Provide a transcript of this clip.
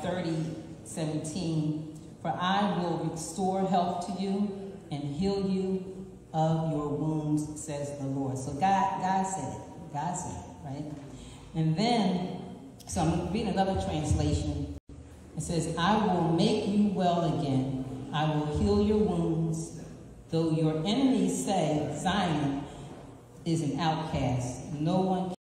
30:17, for I will restore health to you and heal you of your wounds, says the Lord. So God said it. God said it, right? And then, so I'm reading another translation. It says, I will make you well again. I will heal your wounds. Though your enemies say Zion is an outcast, no one